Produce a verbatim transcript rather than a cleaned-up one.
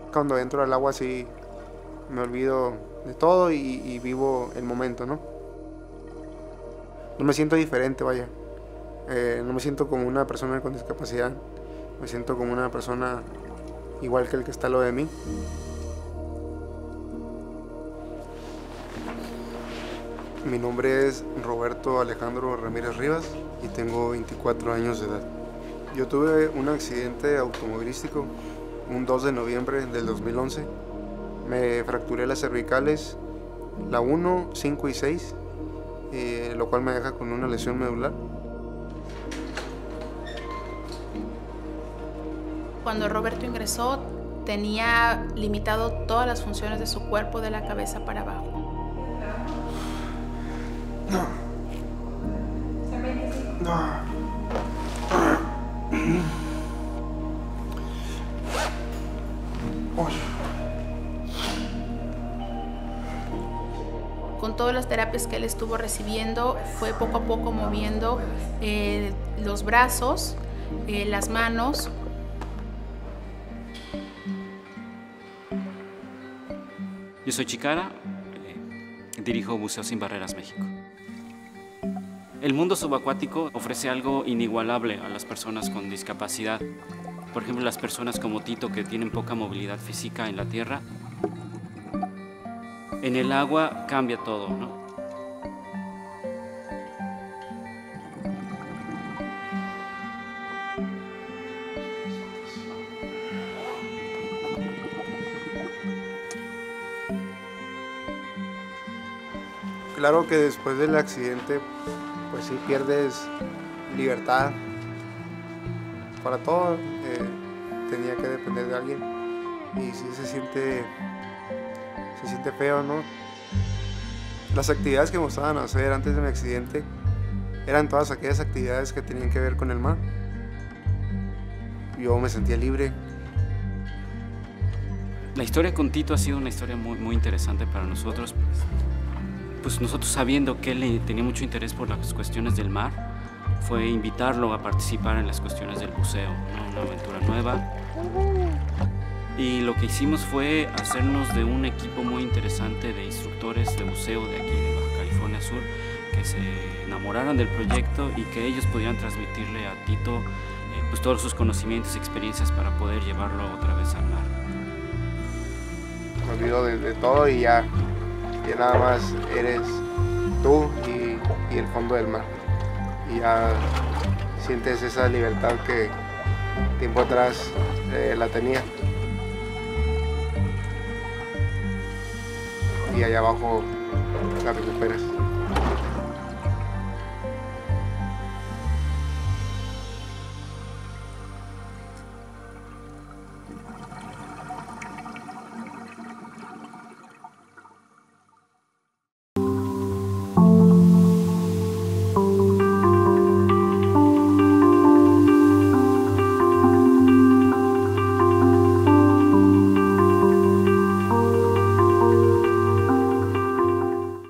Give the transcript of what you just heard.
Cuando entro al agua sí me olvido de todo y, y vivo el momento, ¿no? No me siento diferente, vaya. Eh, no me siento como una persona con discapacidad. Me siento como una persona igual que el que está al lado de mí. Mi nombre es Roberto Alejandro Ramírez Rivas y tengo veinticuatro años de edad. Yo tuve un accidente automovilístico un dos de noviembre del dos mil once. Me fracturé las cervicales, la uno, cinco y seis, eh, lo cual me deja con una lesión medular. Cuando Roberto ingresó, tenía limitado todas las funciones de su cuerpo de la cabeza para abajo. No. No. Con todas las terapias que él estuvo recibiendo, fue poco a poco moviendo eh, los brazos, eh, las manos. Yo soy Chicara, eh, dirijo Buceo Sin Barreras México. El mundo subacuático ofrece algo inigualable a las personas con discapacidad. Por ejemplo, las personas como Tito, que tienen poca movilidad física en la tierra. En el agua cambia todo, ¿no? Claro que después del accidente, pues sí pierdes libertad para todo. Eh, tenía que depender de alguien y sí se siente, se siente feo, ¿no? Las actividades que me gustaban hacer antes de mi accidente eran todas aquellas actividades que tenían que ver con el mar. Yo me sentía libre. La historia con Tito ha sido una historia muy, muy interesante para nosotros. Pues nosotros, sabiendo que él tenía mucho interés por las cuestiones del mar, fue invitarlo a participar en las cuestiones del buceo, ¿no? Una aventura nueva. Y lo que hicimos fue hacernos de un equipo muy interesante de instructores de buceo de aquí de Baja California Sur, que se enamoraran del proyecto y que ellos pudieran transmitirle a Tito eh, pues todos sus conocimientos y experiencias para poder llevarlo otra vez al mar. Me olvido de, de todo y ya, ya nada más eres tú y, y el fondo del mar. Y ya sientes esa libertad que tiempo atrás eh, la tenía. Y allá abajo la recuperas.